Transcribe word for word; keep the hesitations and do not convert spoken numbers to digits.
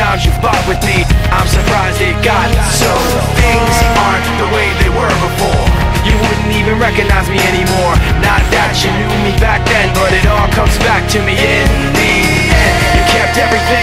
times you fought with me, I'm surprised it got so. Things aren't the way they were before. You wouldn't even recognize me anymore. Not that you knew me back then, but it all comes back to me in the end. You kept everything